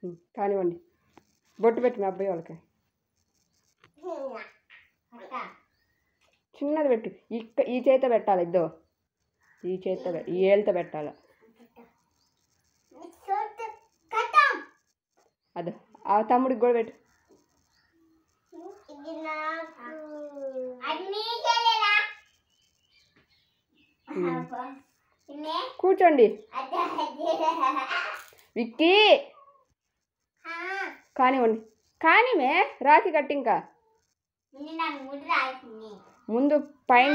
కానివ్వండి. బొట్టు పెట్టి మీ అబ్బాయి వాళ్ళకి చిన్నది పెట్టు. ఈ చేత పెట్టాలి. ఇద్దో ఈ చేత ఈ ఏళ్ళతో పెట్టాలి. అదో ఆ తమ్ముడికి కూడా పెట్టు. కూర్చోండి. విక్కీ కానివ్వండి. కానిమే రాఖీ కట్టి ఇంకా ముందు పైన